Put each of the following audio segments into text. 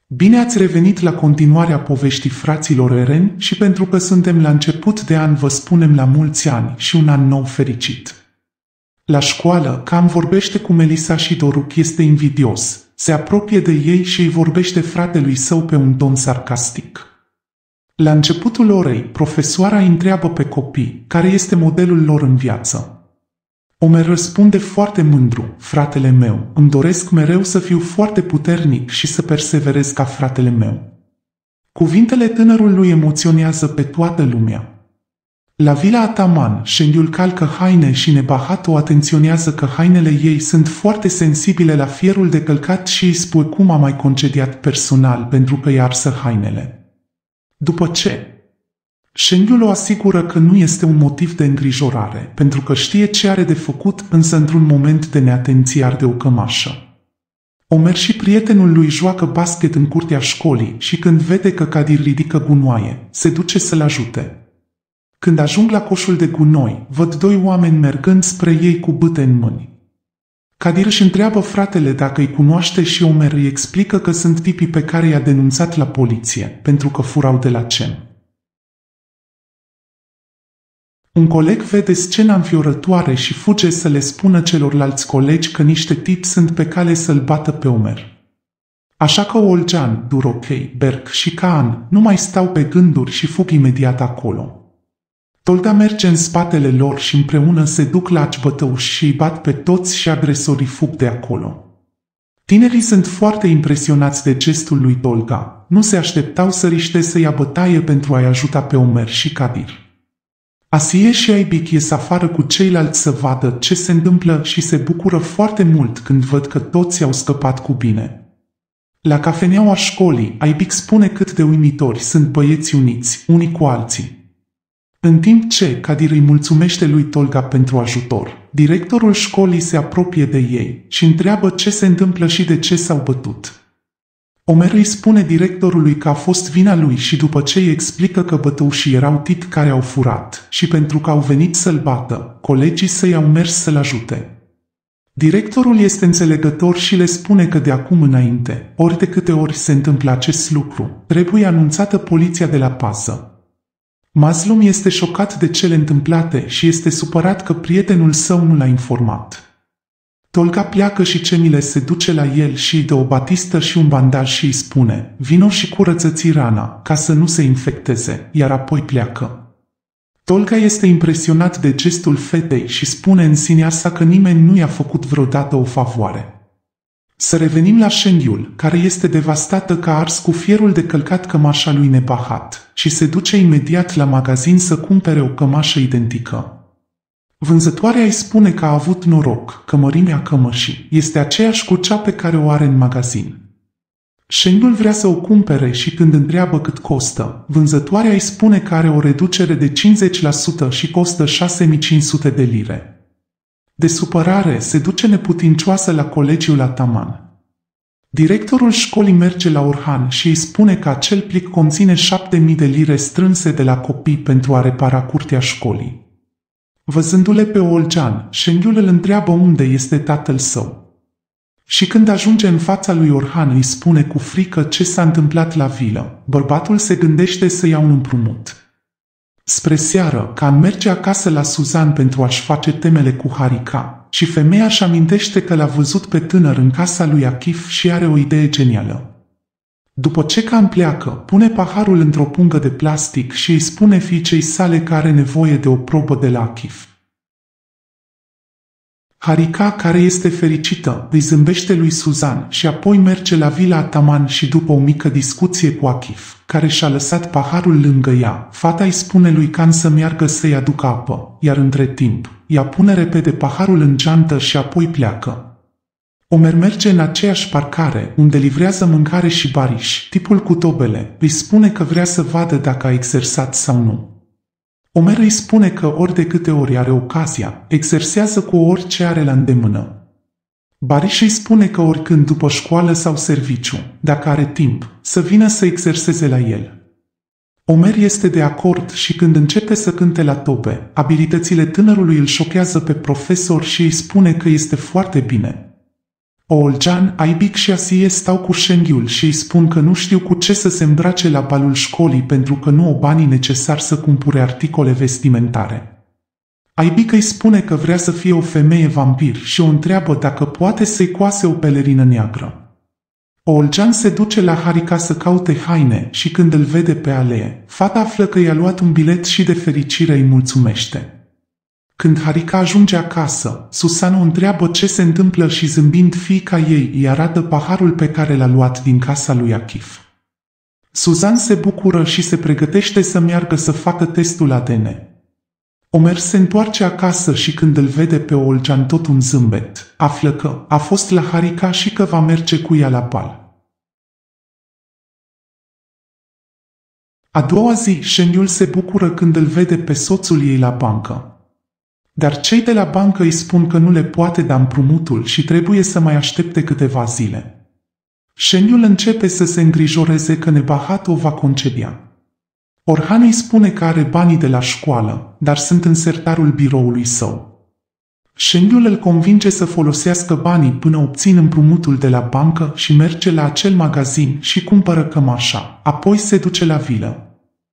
Bine ați revenit la continuarea poveștii fraților Eren și pentru că suntem la început de an vă spunem la mulți ani și un an nou fericit. La școală, Cam vorbește cu Melissa și Doruc este invidios, se apropie de ei și îi vorbește fratelui său pe un ton sarcastic. La începutul orei, profesoara îi întreabă pe copii care este modelul lor în viață. Omer răspunde foarte mândru, fratele meu, îmi doresc mereu să fiu foarte puternic și să perseverez ca fratele meu. Cuvintele tânărului emoționează pe toată lumea. La vila Ataman, Shengyul calcă haine și Nebahat o atenționează că hainele ei sunt foarte sensibile la fierul de călcat și îi spune cum a mai concediat personal pentru că i-a arsă hainele. După ce Shengyul o asigură că nu este un motiv de îngrijorare, pentru că știe ce are de făcut, însă într-un moment de neatenție arde o cămașă. Omer și prietenul lui joacă basket în curtea școlii și când vede că Kadir ridică gunoaie, se duce să-l ajute. Când ajung la coșul de gunoi, văd doi oameni mergând spre ei cu bâte în mâini. Kadir își întreabă fratele dacă îi cunoaște și Omer îi explică că sunt tipii pe care i-a denunțat la poliție, pentru că furau de la CEM. Un coleg vede scena înfiorătoare și fuge să le spună celorlalți colegi că niște tipi sunt pe cale să-l bată pe Omer. Așa că Olcan, Durokei, Berk și Kaan nu mai stau pe gânduri și fug imediat acolo. Tolga merge în spatele lor și împreună se duc la acbătăuși și îi bat pe toți și agresorii fug de acolo. Tinerii sunt foarte impresionați de gestul lui Tolga, nu se așteptau să riște să ia bătaie pentru a-i ajuta pe Omer și Kadir. Asie și Aibik ies afară cu ceilalți să vadă ce se întâmplă și se bucură foarte mult când văd că toți au scăpat cu bine. La cafeneaua școlii, Aibik spune cât de uimitori sunt băieții uniți, unii cu alții. În timp ce Kadir îi mulțumește lui Tolga pentru ajutor, directorul școlii se apropie de ei și întreabă ce se întâmplă și de ce s-au bătut. Omer îi spune directorului că a fost vina lui și după ce îi explică că bătăușii erau tipi care au furat și pentru că au venit să-l bată, colegii săi au mers să-l ajute. Directorul este înțelegător și le spune că de acum înainte, ori de câte ori se întâmplă acest lucru, trebuie anunțată poliția de la pază. Mazlum este șocat de cele întâmplate și este supărat că prietenul său nu l-a informat. Tolga pleacă și Cemile se duce la el și îi dă o batistă și un bandaj și îi spune, vino și curăță-ți rana, ca să nu se infecteze, iar apoi pleacă. Tolga este impresionat de gestul fetei și spune în sinea sa că nimeni nu i-a făcut vreodată o favoare. Să revenim la Shengyul, care este devastată că a ars cu fierul de călcat cămașa lui Nebahat și se duce imediat la magazin să cumpere o cămașă identică. Vânzătoarea îi spune că a avut noroc, că mărimea cămășii este aceeași cu cea pe care o are în magazin. Shengyul vrea să o cumpere și când întreabă cât costă, vânzătoarea îi spune că are o reducere de 50% și costă 6500 de lire. De supărare, se duce neputincioasă la colegiul Ataman. Directorul școlii merge la Orhan și îi spune că acel plic conține 7000 de lire strânse de la copii pentru a repara curtea școlii. Văzându-le pe Olcan, Shengyul îl întreabă unde este tatăl său. Și când ajunge în fața lui Orhan îi spune cu frică ce s-a întâmplat la vilă, bărbatul se gândește să ia un împrumut. Spre seară, Khan merge acasă la Suzan pentru a-și face temele cu Harika și femeia își amintește că l-a văzut pe tânăr în casa lui Akif și are o idee genială. După ce Khan pleacă, pune paharul într-o pungă de plastic și îi spune fiicei sale că are nevoie de o probă de la Akif. Harika, care este fericită, îi zâmbește lui Suzan și apoi merge la vila Ataman și după o mică discuție cu Akif, care și-a lăsat paharul lângă ea, fata îi spune lui Khan să meargă să-i aducă apă, iar între timp, ea pune repede paharul în geantă și apoi pleacă. Omer merge în aceeași parcare, unde livrează mâncare și bariș, tipul cu tobele, îi spune că vrea să vadă dacă a exersat sau nu. Omer îi spune că ori de câte ori are ocazia, exersează cu orice are la îndemână. Bariș îi spune că oricând după școală sau serviciu, dacă are timp, să vină să exerseze la el. Omer este de acord și când începe să cânte la tobe, abilitățile tânărului îl șochează pe profesor și îi spune că este foarte bine. Olcan, Aibic și Asie stau cu Shenghyul și îi spun că nu știu cu ce să se îmbrace la balul școlii pentru că nu au banii necesari să cumpere articole vestimentare. Aibic îi spune că vrea să fie o femeie vampir și o întreabă dacă poate să-i coase o pelerină neagră. Olcan se duce la Harika să caute haine și când îl vede pe alee, fata află că i-a luat un bilet și de fericire îi mulțumește. Când Harika ajunge acasă, Susan o întreabă ce se întâmplă și zâmbind fiica ei îi arată paharul pe care l-a luat din casa lui Akif. Susan se bucură și se pregătește să meargă să facă testul ADN. Omer se întoarce acasă și când îl vede pe Olcan tot un zâmbet, află că a fost la Harika și că va merge cu ea la bal. A doua zi, Shenghyul se bucură când îl vede pe soțul ei la bancă. Dar cei de la bancă îi spun că nu le poate da împrumutul și trebuie să mai aștepte câteva zile. Shenghyul începe să se îngrijoreze că Nebahat o va concedia. Orhan îi spune că are banii de la școală, dar sunt în sertarul biroului său. Shenghyul îl convinge să folosească banii până obțin împrumutul de la bancă și merge la acel magazin și cumpără cămașa, apoi se duce la vilă.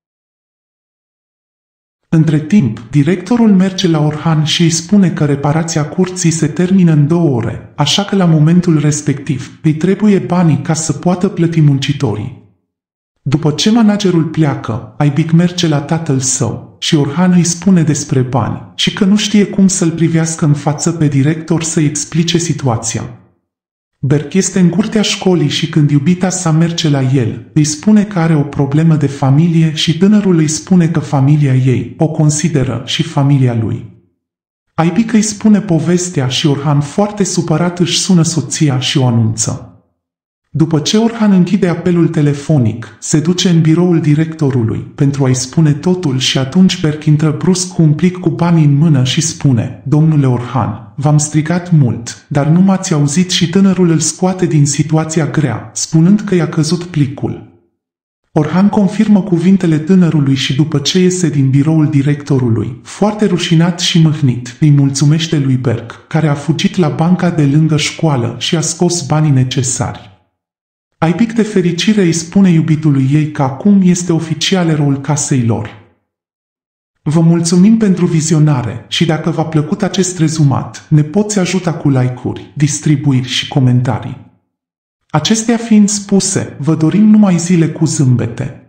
Între timp, directorul merge la Orhan și îi spune că reparația curții se termină în 2 ore, așa că la momentul respectiv îi trebuie banii ca să poată plăti muncitorii. După ce managerul pleacă, Aibic merge la tatăl său și Orhan îi spune despre bani și că nu știe cum să-l privească în față pe director să-i explice situația. Berk este în curtea școlii și când iubita sa merge la el, îi spune că are o problemă de familie și tânărul îi spune că familia ei o consideră și familia lui. Aibic îi spune povestea și Orhan foarte supărat își sună soția și o anunță. După ce Orhan închide apelul telefonic, se duce în biroul directorului pentru a-i spune totul și atunci Berk intră brusc cu un plic cu bani în mână și spune: Domnule Orhan, v-am strigat mult, dar nu m-ați auzit și tânărul îl scoate din situația grea, spunând că i-a căzut plicul. Orhan confirmă cuvintele tânărului și după ce iese din biroul directorului, foarte rușinat și mâhnit, îi mulțumește lui Berk, care a fugit la banca de lângă școală și a scos banii necesari. Aibic de fericire îi spune iubitului ei că acum este oficial eroul casei lor. Vă mulțumim pentru vizionare și dacă v-a plăcut acest rezumat, ne poți ajuta cu like-uri, distribuiri și comentarii. Acestea fiind spuse, vă dorim numai zile cu zâmbete.